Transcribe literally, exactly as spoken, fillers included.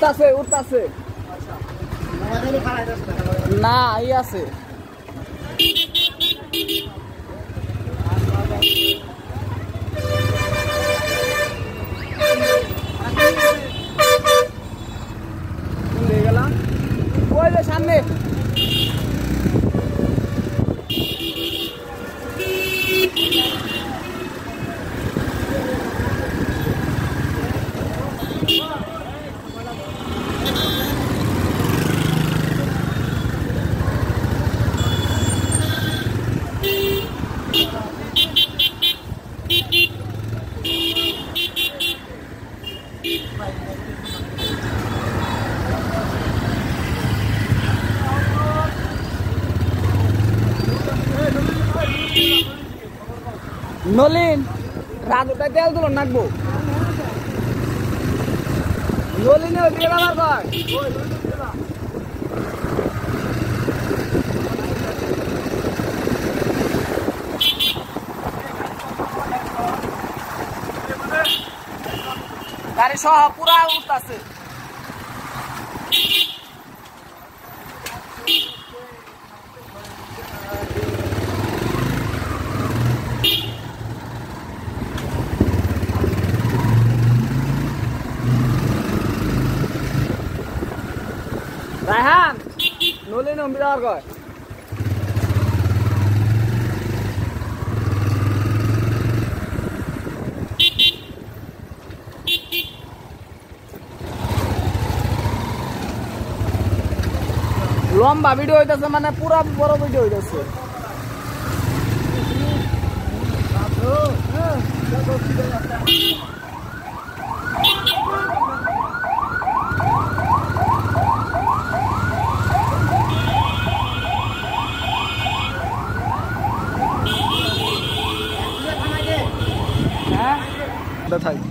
উঠতাছে উঠতাছে না ই আছে সামনে নলিন রাজুটা তেল তুলো নাকবো নলিনে তেল আমার গাড়ি সহ পুরা উঠতেছে রায়হান নলিন অম্বিদার কয় লম্বা ভিডিও হইতেছে মানে পুরা বড় ভিডিও হইতেছে হ্যাঁ